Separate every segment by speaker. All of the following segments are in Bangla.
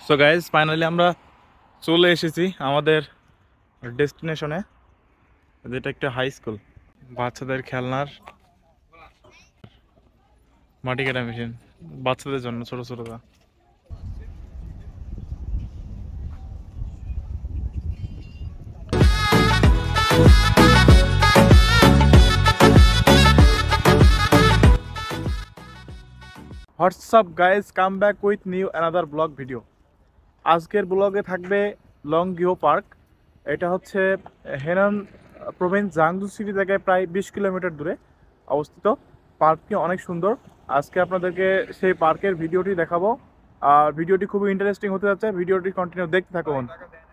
Speaker 1: সো গাইজ ফাইনালি আমরা চলে এসেছি আমাদের ডেস্টিনেশনে, যেটা একটা হাই স্কুল। বাচ্চাদের খেলনার মাটি কাটা মেশিন, বাচ্চাদের জন্য ছোট ছোটটা। What's up guys, come back with new another blog video. আজকের ব্লগে থাকবে লং গিও পার্ক। এটা হচ্ছে হেনান প্রভিন্স জাংদু সিটি থেকে প্রায় 20 কিলোমিটার দূরে অবস্থিত। পার্কটি অনেক সুন্দর। আজকে আপনাদেরকে সেই পার্কের ভিডিওটি দেখাবো, আর ভিডিওটি খুবই ইন্টারেস্টিং হতে যাচ্ছে। ভিডিওটি কন্টিনিউ দেখতে থাকুন।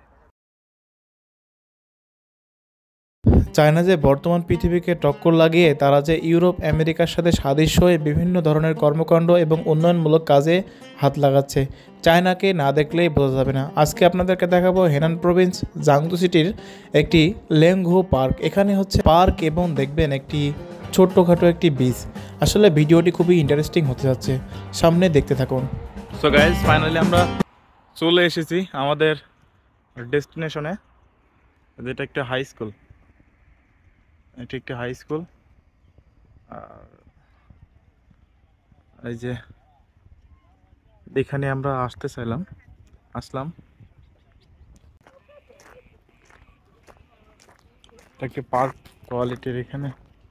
Speaker 1: চায়না যে বর্তমান পৃথিবীকে টক্কর লাগিয়ে তারা যে ইউরোপ আমেরিকার সাথে সাদৃশ্য হয়ে বিভিন্ন ধরনের কর্মকাণ্ড এবং উন্নয়নমূলক কাজে হাত লাগাচ্ছে, চায়নাকে না দেখলেই বোঝা যাবে না। আজকে আপনাদেরকে দেখাবো হেনান প্রভিন্স জাংদু সিটির একটি লেংঘো পার্ক। এখানে হচ্ছে পার্ক এবং দেখবেন একটি ছোট্টখাটো একটি বিচ। আসলে ভিডিওটি খুবই ইন্টারেস্টিং হতে যাচ্ছে, সামনে দেখতে থাকুন। সো গাইজ ফাইনালি আমরা চলে এসেছি আমাদের ডেস্টিনেশনে, যেটা একটা হাই স্কুল। এটি একটি হাই স্কুল। আর এই যে এখানে আমরা আসলাম। এটা একটি পার্ক কোয়ালিটির। এখানে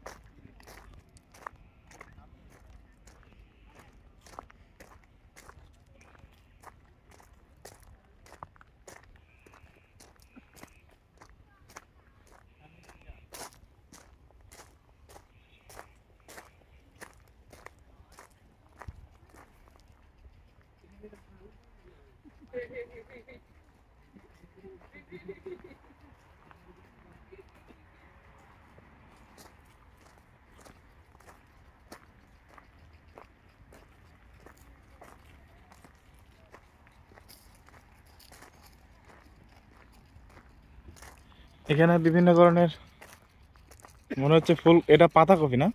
Speaker 1: এখানে বিভিন্ন ধরনের, মনে হচ্ছে ফুল। এটা পাতা কপি না,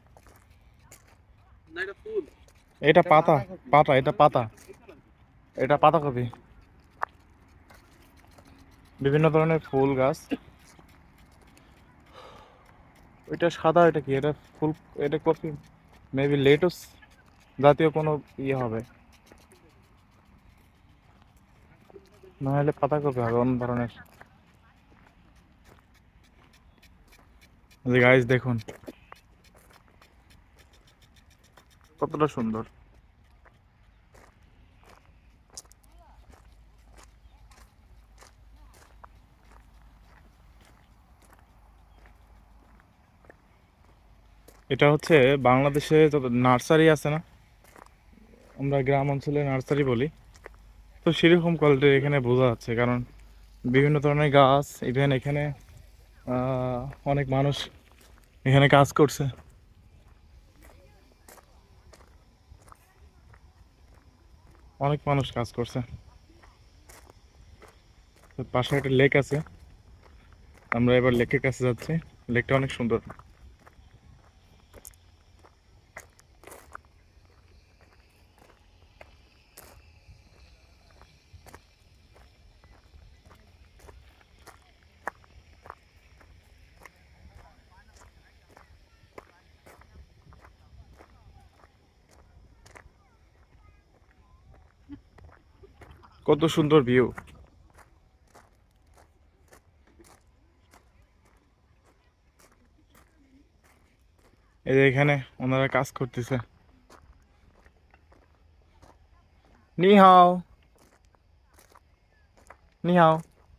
Speaker 1: এটা পাতা পাতা এটা পাতা এটা পাতা কপি। বিভিন্ন ধরনের ফুল গাছ। ওইটা সাদা, এটা কি? এটা ফুল, এটা কপি, মেবি লেটুস জাতীয় কোনো ইয়ে হবে, না হলে পাতা কপি হবে অন্য ধরনের। গাইস দেখুন কতটা সুন্দর। এটা হচ্ছে বাংলাদেশে যত নার্সারি আছে না, আমরা গ্রাম অঞ্চলে নার্সারি বলি, তো সেরকম কোয়ালিটির এখানে বোঝা যাচ্ছে। কারণ বিভিন্ন ধরনের গাছ, ইভেন এখানে অনেক মানুষ এখানে কাজ করছে। অনেক মানুষ কাজ করছে। তো পাশে একটা লেক আছে, আমরা এবার লেকের কাছে যাচ্ছি। লেকটা অনেক সুন্দর। কত সুন্দর ভিউ। এই যে এখানে ওনারা কাজ করতেছে। নি হাও, নি হাও।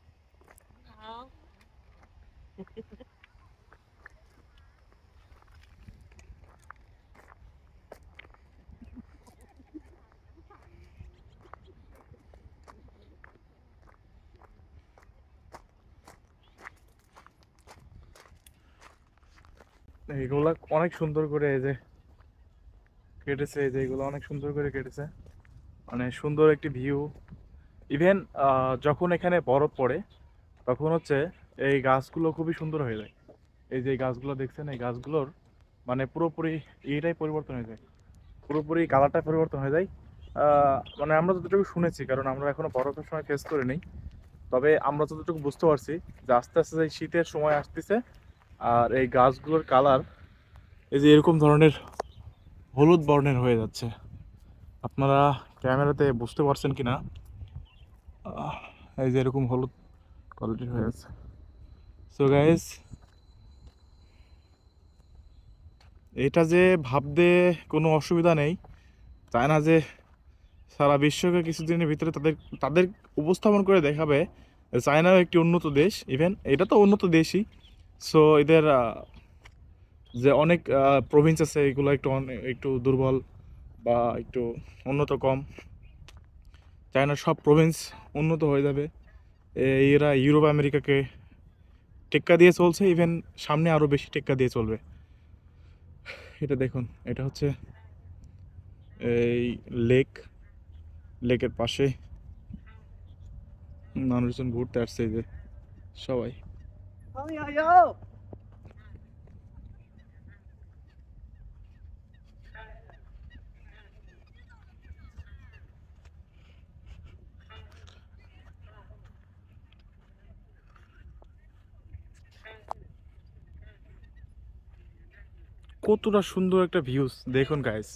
Speaker 1: এইগুলা অনেক সুন্দর করে এই যে কেটেছে, এই যে এগুলো অনেক সুন্দর করে কেটেছে, মানে সুন্দর একটি ভিউ। ইভেন যখন এখানে বরফ পড়ে তখন হচ্ছে এই গাছগুলো খুবই সুন্দর হয়ে যায়। এই যে গাছগুলো দেখছেন, এই গাছগুলোর মানে পুরোপুরি এটাই পরিবর্তন হয়ে যায়, পুরোপুরি কালারটা পরিবর্তন হয়ে যায়। মানে আমরা যতটুকু শুনেছি, কারণ আমরা এখনো বরফের সময় ফেস করিনি, তবে আমরা যতটুকু বুঝতে পারছি যে আস্তে আস্তে যে শীতের সময় আসতেছে আর এই গাছগুলোর কালার এই যে এরকম ধরনের হলুদ বর্ণের হয়ে যাচ্ছে। আপনারা ক্যামেরাতে বুঝতে পারছেন কিনা, এই যে এরকম হলুদ কোয়ালিটির হয়ে যাচ্ছে। সো গাইস, এটা যে ভাবতে কোনো অসুবিধা নেই, চায় না যে সারা বিশ্বকে কিছুদিনের ভিতরে তাদের তাদের উপস্থাপন করে দেখাবে চায়নাও একটি উন্নত দেশ। ইভেন এটা তো উন্নত দেশই। সো এদের যে অনেক প্রভিন্স আছে এগুলো একটু একটু দুর্বল বা একটু উন্নত কম। চায়নার সব প্রভিন্স উন্নত হয়ে যাবে। এরা ইউরোপ আমেরিকাকে টেক্কা দিয়ে চলছে, ইভেন সামনে আরও বেশি টেক্কা দিয়ে চলবে। এটা দেখুন, এটা হচ্ছে এই লেকের পাশে মানুষজন ঘুরতে আসছে, এই যে সবাই। কতটা সুন্দর একটা ভিউজ দেখুন গাইস।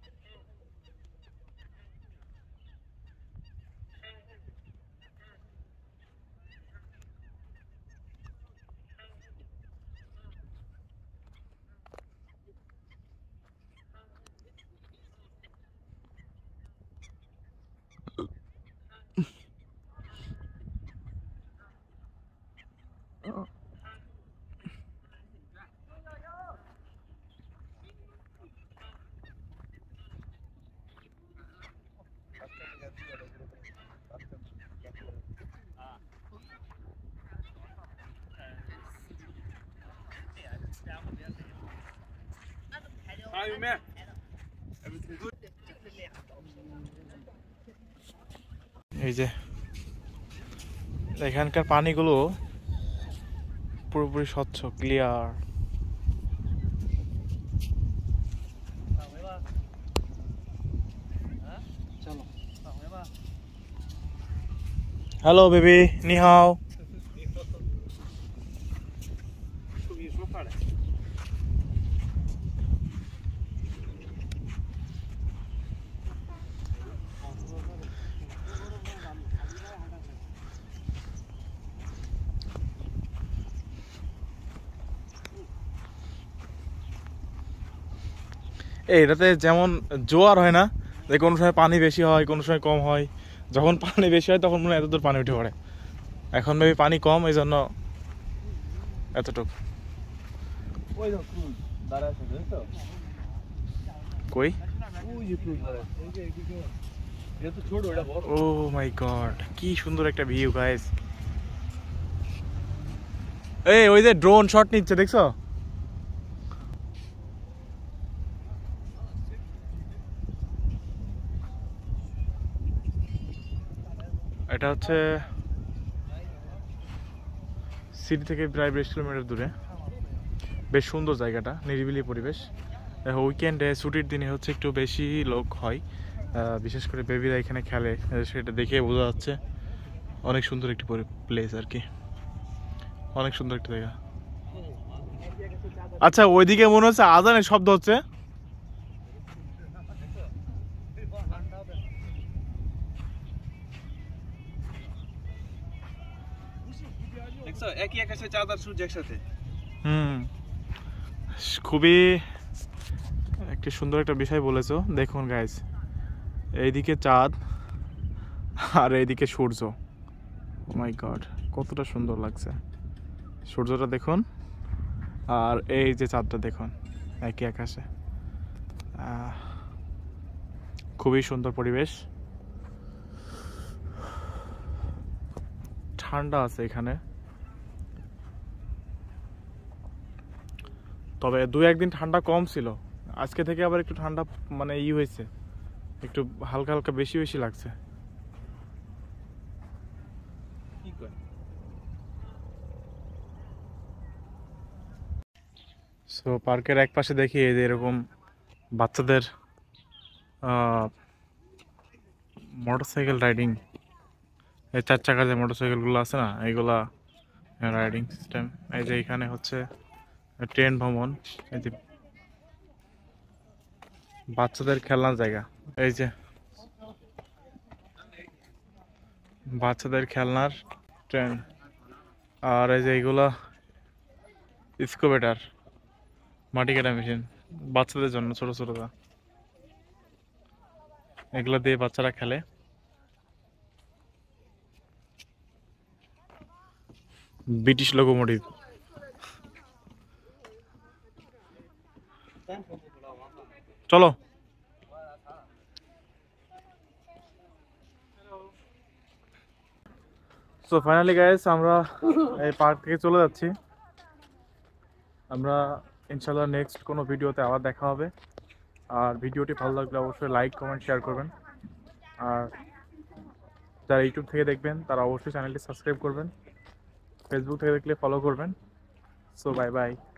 Speaker 1: এই যে এখানকার পানিগুলো পুরোপুরি স্বচ্ছ, ক্লিয়ার। হ্যালো বেবি, নি হাও। এটাতে যেমন জোয়ার হয় না, যে কোনো সময় পানি বেশি হয় কোনো সময় কম হয়। যখন পানি বেশি হয় তখন মনে হয় এতদূর পানি উঠে পড়ে। এখন বেবি পানি কম, এই জন্য এতটুকু। কই, ও মাই গড, কি সুন্দর একটা ভিউ গাইস। এই ওই যে ড্রোন শট নিচ্ছে, দেখছো? এটা হচ্ছে সিটি থেকে প্রায় 20 কিলোমিটার দূরে। বেশ সুন্দর জায়গাটা, নিরিবিলি পরিবেশ। উইকেন্ডে ছুটির দিনে হচ্ছে একটু বেশি লোক হয়, বিশেষ করে বেবিরা এখানে খেলে, সেটা দেখে বোঝা যাচ্ছে। অনেক সুন্দর একটি প্লেস আর কি, অনেক সুন্দর একটা জায়গা। আচ্ছা, ওইদিকে মনে হচ্ছে আজানের শব্দ হচ্ছে।
Speaker 2: একই আকাশে চাঁদ আর সূর্য একসাথে।
Speaker 1: খুবই একটি সুন্দর একটা বিষয় বলেছো। দেখুন গাইস, এইদিকে চাঁদ আর এইদিকে সূর্য। ও মাই গড, কতটা সুন্দর লাগছে। সূর্যটা দেখুন আর এই যে চাঁদটা দেখুন, একই আকাশে। খুবই সুন্দর পরিবেশ, ঠান্ডা আছে এখানে। তবে 2-1 দিন ঠান্ডা কম ছিল, আজকে থেকে আবার একটু ঠান্ডা মানে হয়েছে, একটু হালকা হালকা বেশি বেশি লাগছে। সো পার্কের এক পাশে দেখি এই যে এরকম বাচ্চাদের মোটরসাইকেল রাইডিং, এই 4 চাকার যে মোটরসাইকেলগুলো আছে না এইগুলা রাইডিং সিস্টেম। এই যে এখানে হচ্ছে ট্রেন ভ্রমণ, এই যে বাচ্চাদের খেলনার জায়গা, এই যে বাচ্চাদের খেলনার ট্রেন। আর এই যে এইগুলা স্কুবেটার, মাটি কাটা মেশিন বাচ্চাদের জন্য, ছোট ছোটটা, এগুলো দিয়ে বাচ্চারা খেলে। British locomotive. চলো। সো ফাইনালি গাইস আমরা এই পার্ক থেকে চলে যাচ্ছি। আমরা ইনশাল্লাহ নেক্সট কোনো ভিডিওতে আবার দেখা হবে। আর ভিডিওটি ভালো লাগলে অবশ্যই লাইক কমেন্ট শেয়ার করবেন। আর যারা ইউটিউব থেকে দেখবেন তারা অবশ্যই চ্যানেলটি সাবস্ক্রাইব করবেন, ফেসবুক থেকে দেখলে ফলো করবেন। So bye by.